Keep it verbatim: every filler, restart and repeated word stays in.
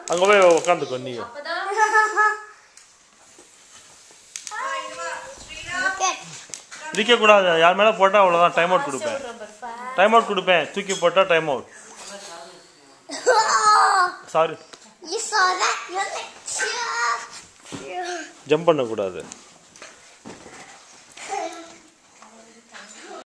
அங்க போய் உட்காந்துக்கோ நீ. பிடிக்க கூடாது. யார் மேல போட்டா அவ்வளவுதான். டைம் அவுட் கொடுப்பேன். டைம் அவுட் கொடுப்பேன். தூக்கி போட்டா டைம் அவுட். சாரி. ஜம்ப் பண்ண கூடாது.